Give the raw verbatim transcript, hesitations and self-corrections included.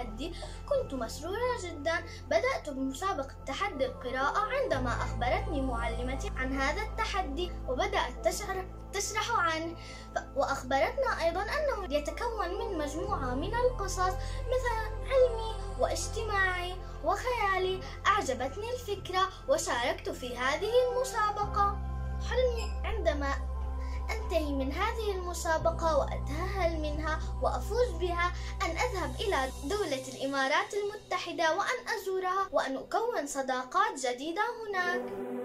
التحدي كنت مسرورة جدا. بدأت بمسابقة تحدي القراءة عندما أخبرتني معلمتي عن هذا التحدي وبدأت تشرح تشرح عنه، وأخبرتنا أيضا أنه يتكون من مجموعة من القصص مثل علمي واجتماعي وخيالي. أعجبتني الفكرة وشاركت في هذه المسابقة. حلمي عندما أنتهي من هذه المسابقة وأتأهل منها وأفوز بها أن أذهب إلى دولة الإمارات المتحدة وأن أزورها وأن أكون صداقات جديدة هناك.